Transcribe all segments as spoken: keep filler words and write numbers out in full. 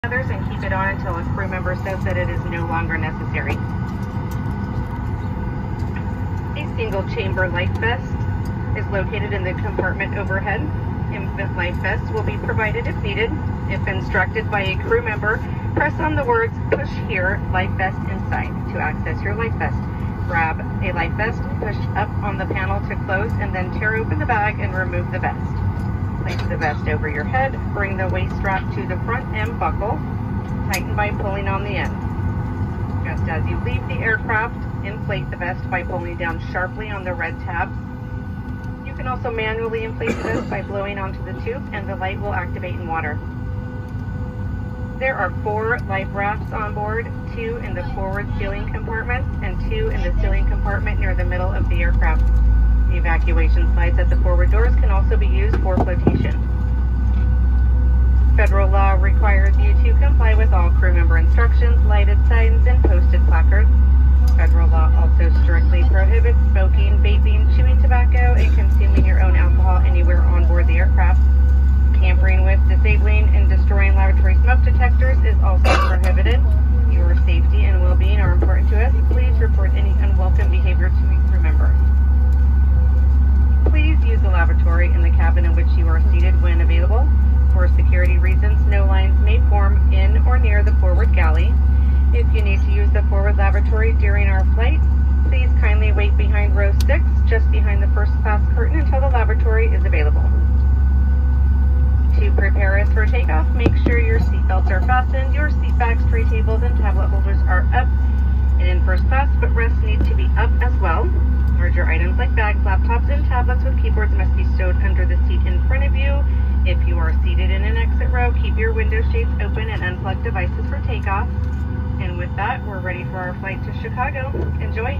others and keep it on until a crew member says that it is no longer necessary. A single chamber life vest is located in the compartment overhead. Infant life vests will be provided if needed. If instructed by a crew member, press on the words "push here, life vest inside" to access your life vest. Grab a life vest, push up on the panel to close, and then tear open the bag and remove the vest. Place the vest over your head, bring the waist strap to the front and buckle. Tighten by pulling on the end. Just as you leave the aircraft, inflate the vest by pulling down sharply on the red tabs. You can also manually inflate the vest by blowing onto the tube, and the light will activate in water. There are four life rafts on board, two in the forward ceiling compartment and two in the ceiling compartment near the middle of the aircraft. The evacuation slides at the forward doors can also be used for flotation. Federal law requires you to comply with all crew member instructions, lighted signs, and posted placards. Federal law also strictly prohibits smoking, vaping, chewing tobacco, and consuming your own alcohol anywhere on board the aircraft. Tampering with, disabling, and destroying laboratory smoke detectors is also prohibited. Your safety and well-being are important to us. Please report any unwelcome behavior to a crew member. Please use the lavatory in the cabin in which you are seated when available. For security reasons, no lines may form in or near the forward galley. If you need to use the forward lavatory during our flight, please kindly wait behind row six, just behind the first class curtain, until the lavatory is available. To prepare us for takeoff, make sure your seatbelts are fastened, your seat backs, tray tables, and tablet holders are up and in first class, but rests need to be up as well. Larger items like bags, laptops, and tablets with keyboards must be stowed under the seat in front of you. If you are seated in an exit row, keep your window shades open and unplug devices for takeoff. And with that, we're ready for our flight to Chicago. Enjoy!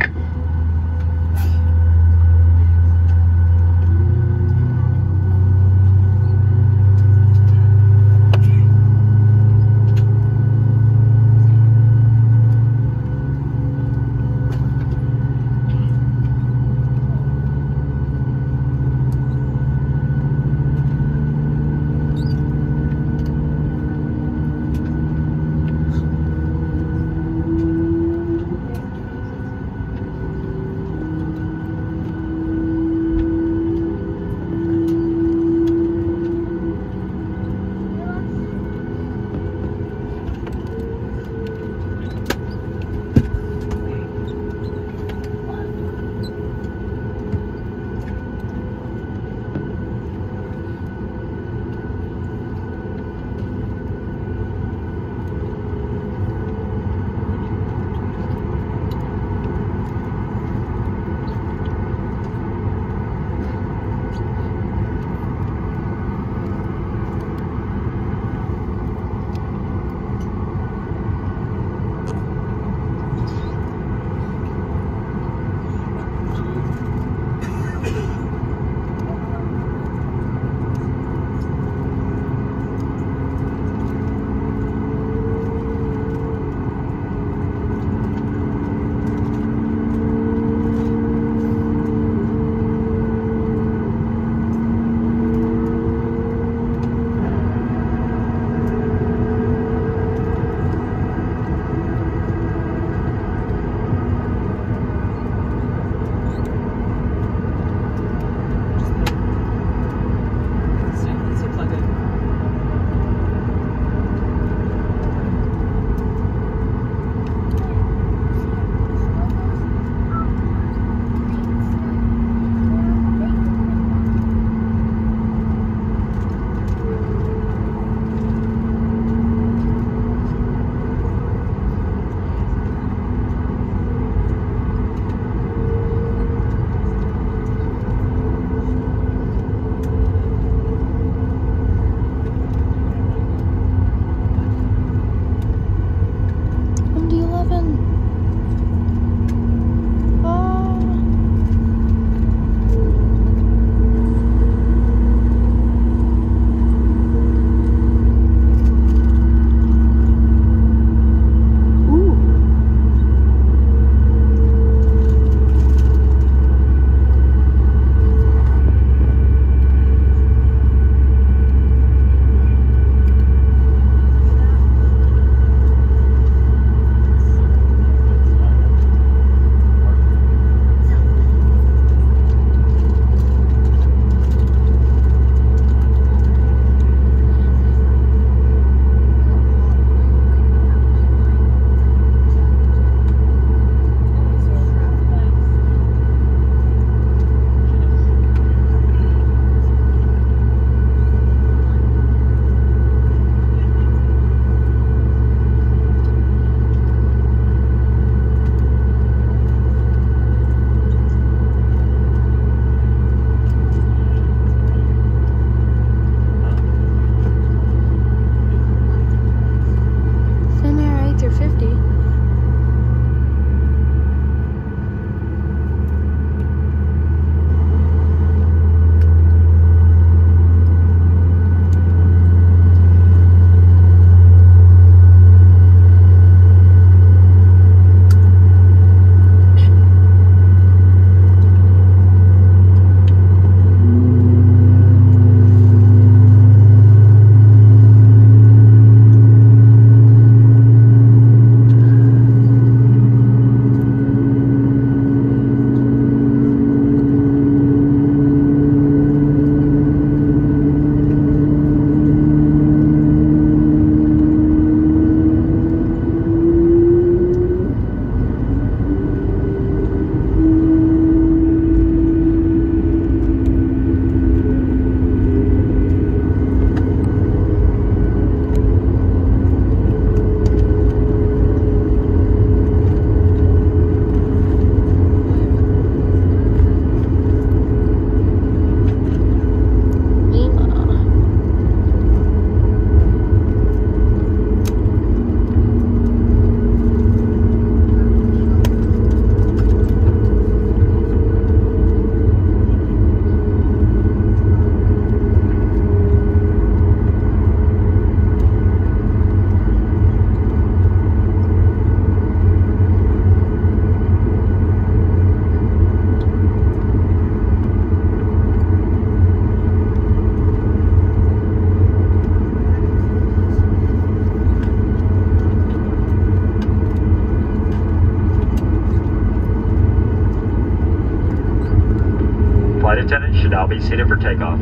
now be seated for takeoff.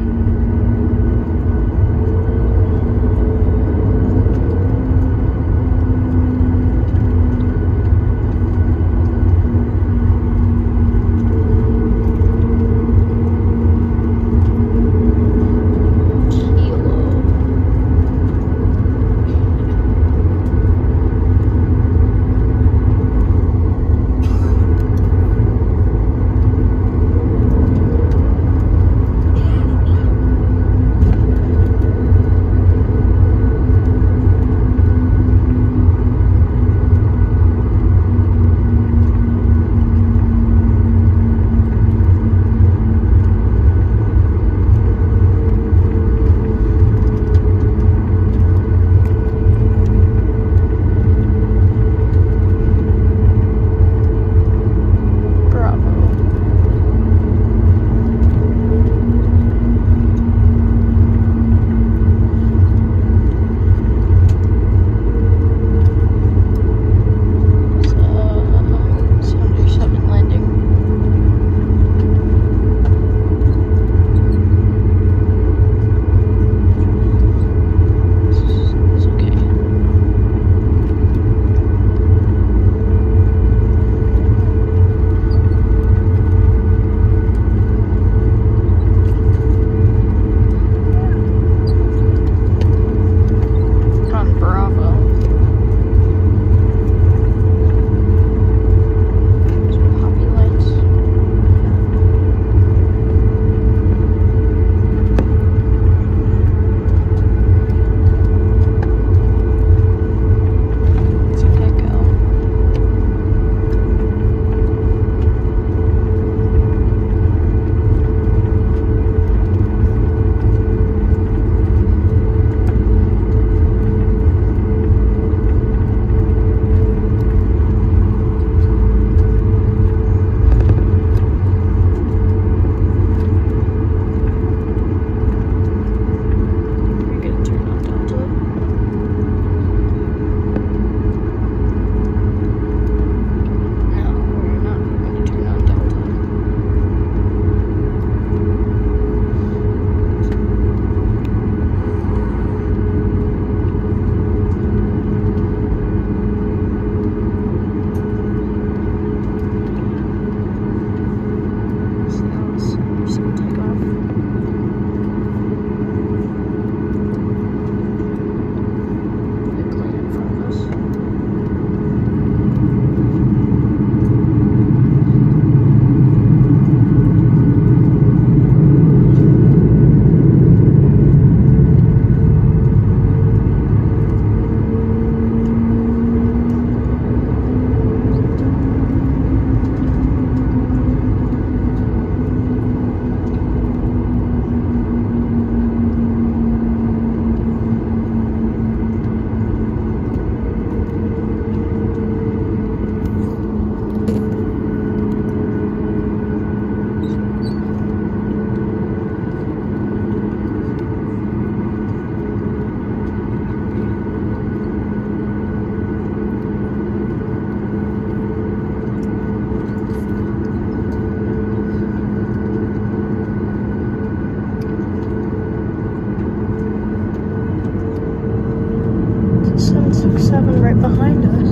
right behind us.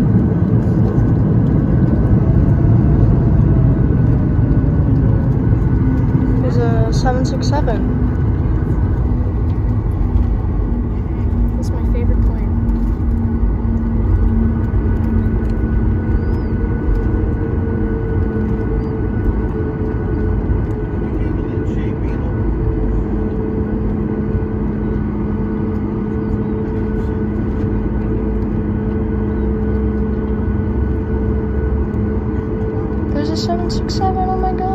There's a seven six seven. That's my favorite plane. There's a seven six seven, oh my god.